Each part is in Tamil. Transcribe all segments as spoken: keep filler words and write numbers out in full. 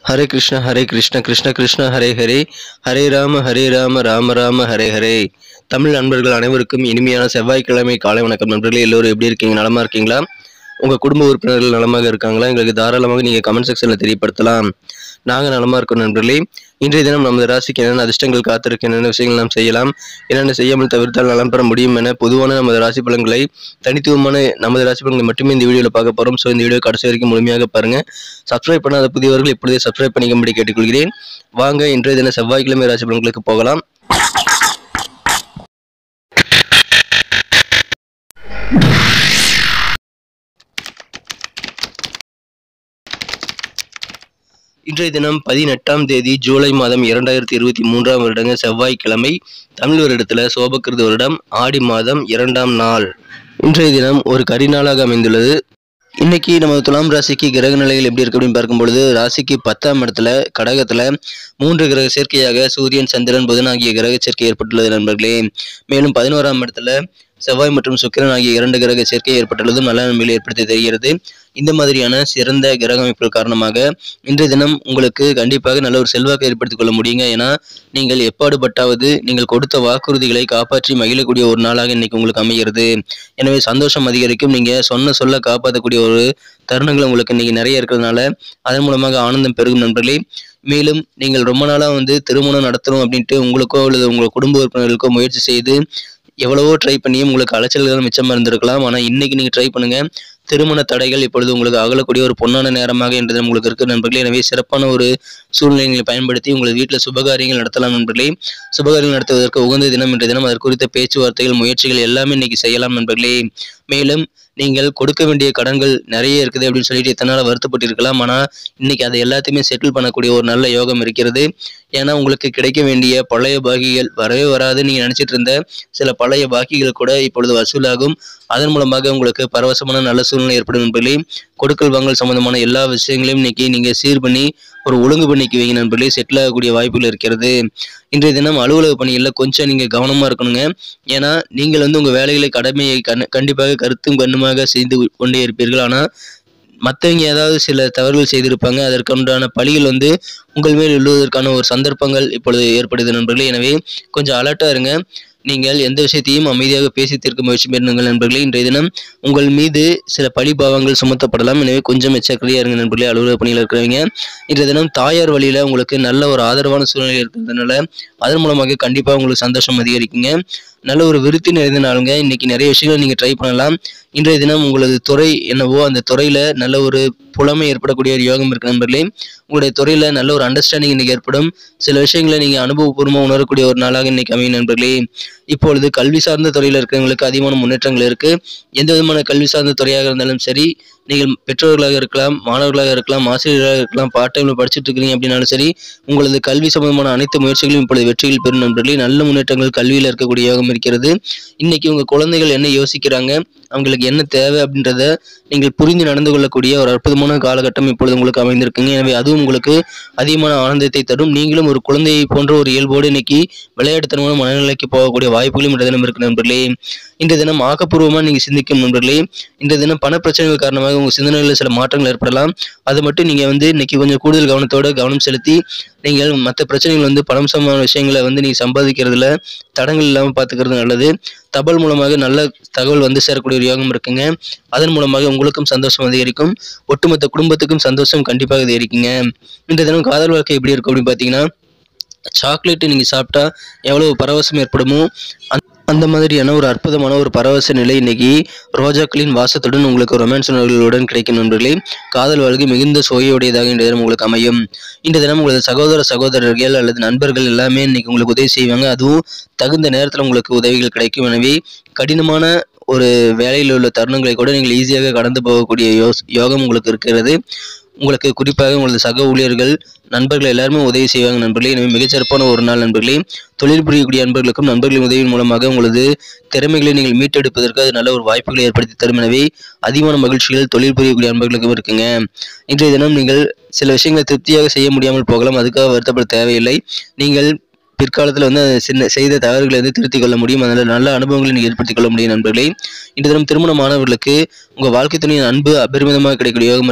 ஹரே கிருஷ்ண ஹரே கிருஷ்ண கிருஷ்ண கிருஷ்ண ஹரே ஹரே ஹரே ராம ஹரே ராம ராம ராம ஹரே ஹரே. தமிழ் நண்பர்கள் அனைவருக்கும் இனிமையான செவ்வாய்க்கிழமை காலை வணக்கம் நண்பர்களே. எல்லோரும் எப்படி இருக்கீங்க? நலமா இருக்கீங்களா? உங்கள் குடும்ப உறுப்பினர்கள் நலமாக இருக்காங்களா? எங்களுக்கு தாராளமாக நீங்கள் கமெண்ட் செக்ஷனில் தெரியப்படுத்தலாம். நாங்கள் நலமாக இருக்கோம் நண்பர்களே. இன்றைய தினம் நமது ராசிக்கு என்னென்ன அதிர்ஷ்டங்கள் காத்திருக்கு, என்னென்ன விஷயங்கள் நாம் செய்யலாம், என்னென்ன செய்யாமல் தவிர்த்தால் நலம் பெற முடியும் என பொதுவான நமது ராசி பலன்களை, தனித்துவமான நமது ராசி பலன்களை மட்டுமே இந்த வீடியோவில் பார்க்க போகிறோம். ஸோ இந்த வீடியோ கடைசி வரைக்கும் முழுமையாக பாருங்கள். சப்ஸ்கிரைப் பண்ணாத புதியவர்கள் இப்பொழுதே சப்ஸ்கிரைப் பண்ணிக்கும்படி கேட்டுக்கொள்கிறேன். வாங்க இன்றைய தினம் செவ்வாய்க்கிழமை ராசி பலன்களுக்கு போகலாம். இன்றைய தினம் பதினெட்டாம் தேதி ஜூலை மாதம் இரண்டாயிரத்தி இருபத்தி மூன்றாம் வருடங்க செவ்வாய்க்கிழமை, தமிழ் வருடத்தில் சோபக்கிருது வருடம் ஆடி மாதம் இரண்டாம் நாள். இன்றைய தினம் ஒரு கரிநாளாக அமைந்துள்ளது. இன்னைக்கு நம்ம துலாம் ராசிக்கு கிரக நிலைகள் எப்படி இருக்கு அப்படின்னு பார்க்கும்பொழுது, ராசிக்கு பத்தாம் இடத்துல கடகத்துல மூன்று கிரக சேர்க்கையாக சூரியன், சந்திரன், புதன் ஆகிய கிரக சேர்க்கை ஏற்பட்டுள்ளது நண்பர்களே. மேலும் பதினோராம் இடத்துல செவ்வாய் மற்றும் சுக்கிரன் ஆகிய இரண்டு கிரக சேர்க்கை ஏற்பட்டுள்ளதும் நல்ல நன்மைகளை ஏற்படுத்தி தெரிகிறது. இந்த மாதிரியான சிறந்த கிரக அமைப்புகள் காரணமாக இன்றைய தினம் உங்களுக்கு கண்டிப்பாக நல்ல ஒரு செல்வாக்கை ஏற்படுத்திக் கொள்ள முடியுங்க. ஏன்னா நீங்கள் எப்பாடுபட்டாவது நீங்கள் கொடுத்த வாக்குறுதிகளை காப்பாற்றி மகிழக்கூடிய ஒரு நாளாக இன்னைக்கு உங்களுக்கு அமைகிறது. எனவே சந்தோஷம் அதிகரிக்கும். நீங்க சொன்ன சொல்ல காப்பாற்றக்கூடிய ஒரு தருணங்கள் உங்களுக்கு இன்னைக்கு நிறைய இருக்கிறதுனால அதன் மூலமாக ஆனந்தம் பெருகும் நண்பர்களே. மேலும் நீங்கள் ரொம்ப நாளா வந்து திருமணம் நடத்தணும் அப்படின்ட்டு உங்களுக்கோ அல்லது உங்கள் குடும்ப உறுப்பினர்களுக்கோ முயற்சி செய்து எவ்வளவோ ட்ரை பண்ணியும் உங்களுக்கு அலைச்சல்கள் மிச்சமாக இருந்திருக்கலாம். ஆனால் இன்னைக்கு நீங்கள் ட்ரை பண்ணுங்க. திருமண தடைகள் இப்பொழுது உங்களுக்கு அகலக்கூடிய ஒரு பொன்னான நேரமாக இன்றைய உங்களுக்கு இருக்கு நண்பர்களே. எனவே சிறப்பான ஒரு சூழ்நிலைகளை பயன்படுத்தி உங்கள் வீட்டில் சுபகாரியங்கள் நடத்தலாம் நண்பர்களே. சுபகாரியங்கள் நடத்துவதற்கு உகந்த தினம் இன்றைய தினம். அது குறித்த பேச்சுவார்த்தைகள், முயற்சிகள் எல்லாமே இன்னைக்கு செய்யலாம் நண்பர்களே. மேலும் நீங்கள் கொடுக்க வேண்டிய கடன்கள் நிறைய இருக்குது அப்படின்னு சொல்லிட்டு எத்தனை நாள் வருத்தப்பட்டு இருக்கலாம். ஆனால் இன்னைக்கு அதை எல்லாத்தையுமே செட்டில் பண்ணக்கூடிய ஒரு நல்ல யோகம் இருக்கிறது. ஏன்னா உங்களுக்கு கிடைக்க வேண்டிய பழைய பாக்கிகள் வரவே வராது. நீங்கள் நினைச்சிட்டு இருந்த சில பழைய பாக்கிகள் கூட இப்பொழுது வசூலாகும். அதன் மூலமாக உங்களுக்கு பரவசமான நல்ல சூழ்நிலை ஏற்படும் நண்பர்களே. கொடுக்கல் வாங்கல் சம்பந்தமான எல்லா விஷயங்களையும் இன்னைக்கு நீங்க சீர் பண்ணி ஒரு ஒழுங்கு பண்ணிக்குவீங்க நண்பர்களே. செட்டில் ஆகக்கூடிய வாய்ப்புகள் இருக்கிறது. இன்றைய தினம் அலுவலக பணிகளில் கொஞ்சம் நீங்க கவனமா இருக்கணுங்க. ஏன்னா நீங்கள் வந்து உங்க வேலைகளை கடமையை கண் கண்டிப்பாக கருத்தும் கண்ணுமாக செய்து கொண்டே இருப்பீர்கள். ஆனா மற்றவங்க ஏதாவது சில தவறுகள் செய்திருப்பாங்க. அதற்குண்டான பழிகள் வந்து உங்கள் மேல் விழுவதற்கான ஒரு சந்தர்ப்பங்கள் இப்பொழுது ஏற்படுது நண்பர்களே. எனவே கொஞ்சம் அலர்ட்டா இருங்க. நீங்கள் எந்த விஷயத்தையும் அமைதியாக பேசி தீர்க்க முயற்சி பண்ணுங்கள் நண்பர்களே. இன்றைய தினம் உங்கள் மீது சில பழி பாவங்கள் சுமத்தப்படலாம். எனவே கொஞ்சம் எச்சரிக்கையா இருங்க நண்பர்களே. அலுவலக பணியில் இருக்கிறவங்க இன்றைய தினம் தாயார் வழியில உங்களுக்கு நல்ல ஒரு ஆதரவான சூழ்நிலை இருக்கிறதுனால அதன் மூலமாக கண்டிப்பாக உங்களுக்கு சந்தோஷம் அதிகரிக்குங்க. நல்ல ஒரு விருத்தி நிறைந்த நாளுங்க. இன்னைக்கு நிறைய விஷயங்களை நீங்க ட்ரை பண்ணலாம். இன்றைய தினம் உங்களது துறை என்னவோ அந்த துறையில நல்ல ஒரு புலமை ஏற்படக்கூடிய ஒரு யோகம் இருக்கு நண்பர்களே. உங்களுடைய துறையில நல்ல ஒரு அண்டர்ஸ்டாண்டிங் இன்னைக்கு ஏற்படும். சில விஷயங்களை நீங்க அனுபவபூர்வமாக உணரக்கூடிய ஒரு நாளாக இன்னைக்கு அமையும் நண்பர்களே. இப்பொழுது கல்வி சார்ந்த துறையில் இருக்கிறவங்களுக்கு அதிகமான முன்னேற்றங்கள் இருக்கு. எந்த விதமான கல்வி சார்ந்த துறையாக இருந்தாலும் சரி, நீங்கள் பெற்றோர்களாக இருக்கலாம், மாணவர்களாக இருக்கலாம், ஆசிரியர்களாக இருக்கலாம், பார்ட் டைம்ல படிச்சுட்டு இருக்கிறீங்க அப்படின்னாலும் சரி, உங்களது கல்வி சம்பந்தமான அனைத்து முயற்சிகளும் இப்பொழுது வெற்றியில் பெறும் நண்பர்களே. நல்ல முன்னேற்றங்கள் கல்வியில் இருக்கக்கூடிய யோகம் இருக்கிறது. இன்னைக்கு உங்க குழந்தைகள் என்ன யோசிக்கிறாங்க, அவங்களுக்கு என்ன தேவை அப்படின்றத நீங்கள் புரிந்து நடந்து கொள்ளக்கூடிய ஒரு அற்புதமான காலகட்டம் இப்பொழுது உங்களுக்கு அமைந்திருக்குங்க. எனவே அதுவும் உங்களுக்கு அதிகமான ஆனந்தத்தை தரும். நீங்களும் ஒரு குழந்தையை போன்ற ஒரு இயல்போடு இன்னைக்கு விளையாட்டுத்தனமான மனநிலைக்கு போகக்கூடிய வாய்ப்புகளும் இன்றைய தினம் இருக்கு நண்பர்களே. இன்றைய தினம் ஆக்கப்பூர்வமாக நீங்க சிந்திக்கும் நண்பர்களே. இன்றைய தினம் பண பிரச்சனைகள் காரணமாக உங்க சிந்தனைகளில் சில மாற்றங்கள் ஏற்படலாம். அது மட்டும் நீங்க வந்து இன்னைக்கு கொஞ்சம் கூடுதல் கவனத்தோட கவனம் செலுத்தி நீங்கள் மற்ற பிரச்சனைகள் வந்து பணம் சம்பந்தமான விஷயங்களை வந்து நீங்க சம்பாதிக்கிறதுல தடங்கள் இல்லாமல் பார்த்துக்கிறது நல்லது. தபால் மூலமாக நல்ல தகவல் வந்து சேரக்கூடிய ஒரு யோகம் இருக்குங்க. அதன் மூலமாக உங்களுக்கும் சந்தோஷம் அதிகரிக்கும். ஒட்டுமொத்த குடும்பத்துக்கும் சந்தோஷம் கண்டிப்பாக அதிகரிக்குங்க. இன்றைய தினம் காதல் வாழ்க்கை எப்படி இருக்கும் அப்படின்னு பார்த்தீங்கன்னா, சாக்லேட்டு நீங்க சாப்பிட்டா எவ்வளவு பரவசம் ஏற்படுமோ அந்த மாதிரியான ஒரு அற்புதமான ஒரு பரவச நிலை இன்னைக்கு ரோஜாக்களின் வாசத்துடன் உங்களுக்கு ரொமான்ஸ் உணர்வுகளுடன் கிடைக்கும் நண்பர்களே. காதல் வாழ்க்கை மிகுந்த சுவையுடையதாக இன்றைய தினம் உங்களுக்கு அமையும். இன்றைய தினம் உங்களது சகோதர சகோதரர்கள் அல்லது நண்பர்கள் எல்லாமே இன்னைக்கு உங்களுக்கு உதவி செய்வாங்க. அதுவும் தகுந்த நேரத்தில் உங்களுக்கு உதவிகள் கிடைக்கும். எனவே கடினமான ஒரு வேலையில் உள்ள தருணங்களை கூட நீங்கள் ஈஸியாக கடந்து போகக்கூடிய யோஸ் யோகம் உங்களுக்கு இருக்கிறது. உங்களுக்கு குறிப்பாக உங்களது சக ஊழியர்கள், நண்பர்கள் எல்லாருமே உதவி செய்வாங்க நண்பர்களே. எனவே மிகச்சிறப்பான ஒரு நாள் நண்பர்களே. தொழில் புரியக்கூடிய நண்பர்களுக்கும் நண்பர்களின் உதவியின் மூலமாக உங்களது திறமைகளை நீங்கள் மீட்டெடுப்பதற்கு அது நல்ல ஒரு வாய்ப்புகளை ஏற்படுத்தி தரும். எனவே அதிகமான மகிழ்ச்சிகள் தொழில் புரியக்கூடிய நண்பர்களுக்கும் இருக்குங்க. இன்றைய தினம் நீங்கள் சில விஷயங்களை திருப்தியாக செய்ய முடியாமல் போகலாம். அதுக்காக வருத்தப்பட தேவையில்லை. நீங்கள் பிற்காலத்தில் வந்து சின்ன செய்த தவறுகளை வந்து திருத்திக் கொள்ள முடியும். அதனால் நல்ல அனுபவங்களை நீங்கள் ஏற்படுத்திக் கொள்ள முடியும் நண்பர்களே. இன்றைய தினம் திருமணமானவர்களுக்கு உங்கள் வாழ்க்கை துணையின் அன்பு அபரிமிதமாக கிடைக்கக்கூடிய யோகம் இருக்கு.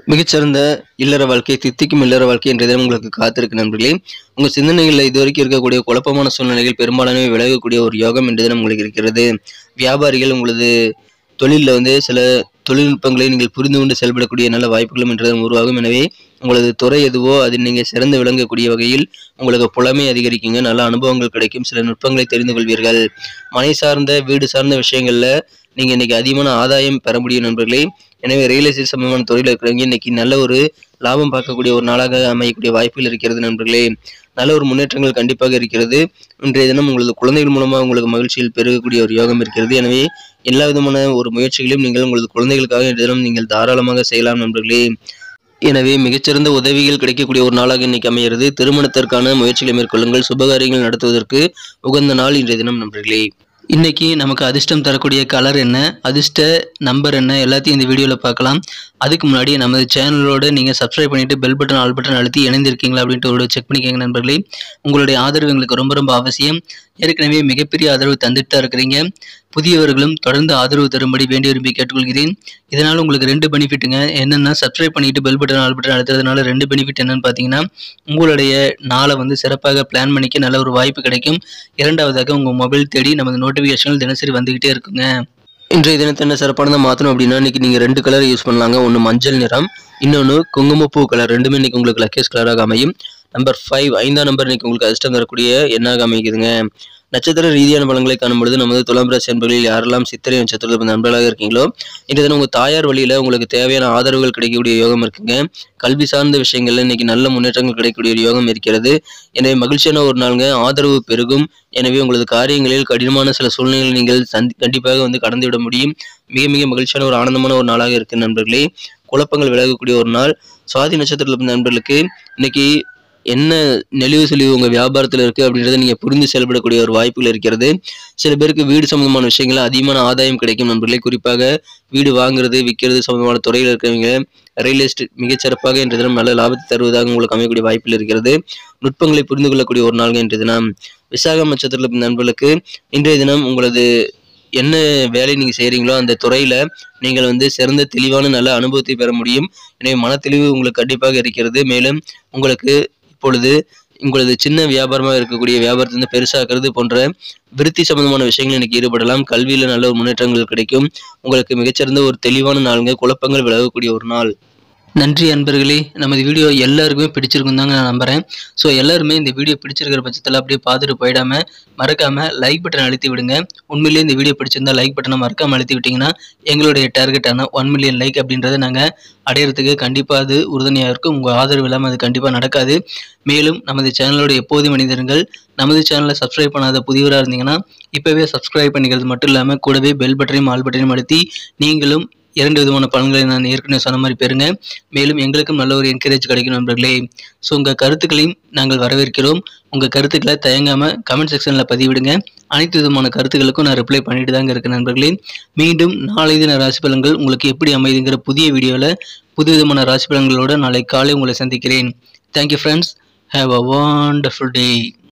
மிகச்சிறந்த இல்லற வாழ்க்கை, தித்திக்கும் இல்லற வாழ்க்கை என்ற தினம் உங்களுக்கு காத்திருக்கு நண்பர்களே. உங்கள் சிந்தனைகளில் இதுவரைக்கும் இருக்கக்கூடிய குழப்பமான சூழ்நிலைகள் பெரும்பாலானவை விலகக்கூடிய ஒரு யோகம் என்ற தினம் உங்களுக்கு இருக்கிறது. வியாபாரிகள் உங்களது தொழிலில் வந்து சில தொழில்நுட்பங்களை நீங்கள் புரிந்து கொண்டு செயல்படக்கூடிய நல்ல வாய்ப்புகளும் இன்று தினம் உருவாகும். எனவே உங்களது துறை எதுவோ அதில் நீங்கள் சிறந்து விளங்கக்கூடிய வகையில் உங்களுக்கு புலமை அதிகரிக்குங்க. நல்ல அனுபவங்கள் கிடைக்கும். சில நுட்பங்களை தெரிந்து கொள்வீர்கள். மனை சார்ந்த வீடு சார்ந்த விஷயங்களில் நீங்கள் இன்னைக்கு அதிகமான ஆதாயம் பெற முடியும் நண்பர்களே. எனவே ரியல் எஸ்டேட் சம்பந்தமான துறையில் இருக்கிறவங்க இன்னைக்கு நல்ல ஒரு லாபம் பார்க்கக்கூடிய ஒரு நாளாக அமையக்கூடிய வாய்ப்புகள் இருக்கிறது நண்பர்களே. நல்ல ஒரு முன்னேற்றங்கள் கண்டிப்பாக இருக்கிறது. இன்றைய தினம் உங்களது குழந்தைகள் மூலமாக உங்களுக்கு மகிழ்ச்சியில் பெருகக்கூடிய ஒரு யோகம் இருக்கிறது. எனவே எல்லா விதமான ஒரு முயற்சிகளையும் நீங்கள் உங்களது குழந்தைகளுக்காக இன்றைய தினம் நீங்கள் தாராளமாக செய்யலாம் நண்பர்களே. எனவே மிகச்சிறந்த உதவிகள் கிடைக்கக்கூடிய ஒரு நாளாக இன்னைக்கு அமைகிறது. திருமணத்திற்கான முயற்சிகளை மேற்கொள்ளுங்கள். சுபகாரியங்கள் நடத்துவதற்கு உகந்த நாள் இன்றைய தினம் நண்பர்களே. இன்னைக்கு நமக்கு அதிர்ஷ்டம் தரக்கூடிய கலர் என்ன, அதிர்ஷ்ட நம்பர் என்ன, எல்லாத்தையும் இந்த வீடியோவில் பார்க்கலாம். அதுக்கு முன்னாடி நமது சேனலோடு நீங்கள் சப்ஸ்கிரைப் பண்ணிவிட்டு பெல் பட்டன் ஆல் பட்டன் அழுத்தி இணைந்திருக்கீங்களா அப்படின்ட்டு ஒரு செக் பண்ணிக்கோங்க நண்பர்களே. உங்களுடைய ஆதரவு எங்களுக்கு ரொம்ப ரொம்ப அவசியம். ஏற்கனவே மிகப்பெரிய ஆதரவு தந்துட்டு தான் இருக்கிறீங்க. புதியவர்களும் தொடர்ந்து ஆதரவு தரும்படி வேண்டி விரும்பி கேட்டுக்கொள்கிறேன். இதனால் உங்களுக்கு ரெண்டு பெனிஃபிட்டுங்க. என்னென்னா, சப்ஸ்கிரைப் பண்ணிட்டு பெல் பட்டன் ஆல் பட்டன் அழுத்துறதுனால ரெண்டு பெனிஃபிட் என்னென்னு பார்த்தீங்கன்னா, உங்களுடைய நாளை வந்து சிறப்பாக பிளான் பண்ணிக்க நல்ல ஒரு வாய்ப்பு கிடைக்கும். இரண்டாவதாக உங்கள் மொபைல் தேடி நமது நோட்டிஃபிகேஷன்கள் தினசரி வந்துக்கிட்டே இருக்குங்க. இன்றைய தினத்தை என்ன சிறப்பானதாக மாற்றணும் அப்படின்னா, இன்றைக்கி நீங்கள் ரெண்டு கலர் யூஸ் பண்ணலாங்க. ஒன்று மஞ்சள் நிறம், இன்னொன்று குங்குமப்பூ கலர். ரெண்டுமே இன்றைக்கி உங்களுக்கு லக்கேஸ் கலராக அமையும். நம்பர் ஃபைவ், ஐந்தாம் நம்பர் இன்றைக்கி உங்களுக்கு அதிர்ஷ்டம் தரக்கூடிய எண்ணாக அமைக்குதுங்க. நட்சத்திர ரீதியான பலன்களை காணும்பொழுது நமது துலாம் ராசி நண்பர்களில் யாரெல்லாம் சித்திரை நட்சத்திரத்தில் நண்பர்களாக இருக்கீங்களோ, இன்றைய தினம் உங்கள் தாயார் வழியில் உங்களுக்கு தேவையான ஆதரவுகள் கிடைக்கக்கூடிய யோகம் இருக்குங்க. கல்வி சார்ந்த விஷயங்கள்ல இன்னைக்கு நல்ல முன்னேற்றங்கள் கிடைக்கக்கூடிய ஒரு யோகம் இருக்கிறது. எனவே மகிழ்ச்சியான ஒரு நாளுங்க. ஆதரவு பெருகும். எனவே உங்களது காரியங்களில் கடினமான சில சூழ்நிலைகளை நீங்கள் சந்தி கண்டிப்பாக வந்து கடந்து விட முடியும். மிக மிக மகிழ்ச்சியான ஒரு ஆனந்தமான ஒரு நாளாக இருக்கு நண்பர்களே. குழப்பங்கள் விலகக்கூடிய ஒரு நாள். சுவாதி நட்சத்திரத்தில் நண்பர்களுக்கு இன்னைக்கு என்ன நெளிவு செழிவு உங்கள் வியாபாரத்தில் இருக்குது அப்படின்றத நீங்கள் புரிந்து செயல்படக்கூடிய ஒரு வாய்ப்புகள் இருக்கிறது. சில பேருக்கு வீடு சம்மந்தமான விஷயங்கள் அதிகமான ஆதாயம் கிடைக்கும் நண்பர்களே. குறிப்பாக வீடு வாங்குறது விற்கிறது சம்மந்தமான துறையில் இருக்கிறவங்க ரியல் எஸ்டேட் மிகச்சிறப்பாக இன்றைய தினம் நல்ல லாபத்தை தருவதாக உங்களுக்கு அமையக்கூடிய வாய்ப்பில் இருக்கிறது. நுட்பங்களை புரிந்து கொள்ளக்கூடிய ஒரு நாள்கள் இன்றைய தினம். விசாகம் நட்சத்திரத்தில் நண்பர்களுக்கு இன்றைய தினம் உங்களது என்ன வேலை நீங்கள் செய்கிறீங்களோ அந்த துறையில் நீங்கள் வந்து சிறந்த தெளிவான நல்ல அனுபவத்தை பெற முடியும். எனவே மனத்தெளிவு உங்களுக்கு கண்டிப்பாக இருக்கிறது. மேலும் உங்களுக்கு இப்பொழுது உங்களது சின்ன வியாபாரமாக இருக்கக்கூடிய வியாபாரத்தை வந்து பெருசாக்குறது போன்ற விருத்தி சம்பந்தமான விஷயங்கள் இன்னைக்கு ஈடுபடலாம். கல்வியில் நல்ல ஒரு முன்னேற்றங்கள் கிடைக்கும். உங்களுக்கு மிகச்சிறந்த ஒரு தெளிவான நாளுங்க. குழப்பங்கள் விலகக்கூடிய ஒரு நாள். நன்றி அன்பர்களே. நமது வீடியோ எல்லாருக்குமே பிடிச்சிருக்கும் தாங்க நான் நம்புகிறேன். ஸோ எல்லாருமே இந்த வீடியோ பிடிச்சிருக்கிற பட்சத்தில் அப்படியே பார்த்துட்டு போயிடாமல் மறக்காமல் லைக் பட்டன் அழுத்தி விடுங்க. உண்மையிலேயே இந்த வீடியோ பிடிச்சிருந்தா லைக் பட்டனை மறக்காமல் அழுத்தி விட்டிங்கன்னா எங்களுடைய டார்கெட்டான ஒன் மில்லியன் லைக் அப்படின்றத நாங்கள் அடையிறதுக்கு கண்டிப்பாக அது உறுதுணையாக இருக்கும். உங்கள் ஆதரவு இல்லாமல் அது கண்டிப்பாக நடக்காது. மேலும் நமது சேனலோட எப்போதும் மனிதர்கள் நமது சேனலை சப்ஸ்கிரைப் பண்ணாத புதியவராக இருந்தீங்கன்னா இப்போவே சப்ஸ்கிரைப் பண்ணிக்கிறது மட்டும் இல்லாமல் கூடவே பெல் பட்டனையும் ஆல் பட்டனையும் அழுத்தி நீங்களும் இரண்டு விதமான பலன்களை நான் ஏற்கனவே சொன்ன மாதிரி பெறுங்க. மேலும் எங்களுக்கும் நல்ல ஒரு என்கரேஜ் கிடைக்கும் நண்பர்களே. ஸோ உங்கள் கருத்துக்களையும் நாங்கள் வரவேற்கிறோம். உங்கள் கருத்துக்களை தயங்காமல் கமெண்ட் செக்ஷனில் பதிவிடுங்க. அனைத்து விதமான கருத்துக்களுக்கும் நான் ரிப்ளை பண்ணிட்டு தாங்க இருக்கேன் நண்பர்களே. மீண்டும் நாளை தின ராசி பலன்கள் உங்களுக்கு எப்படி அமைதுங்கிற புதிய வீடியோவில் புது விதமான ராசி பலன்களோடு நாளை காலை உங்களை சந்திக்கிறேன். Thank you friends. Have a wonderful day.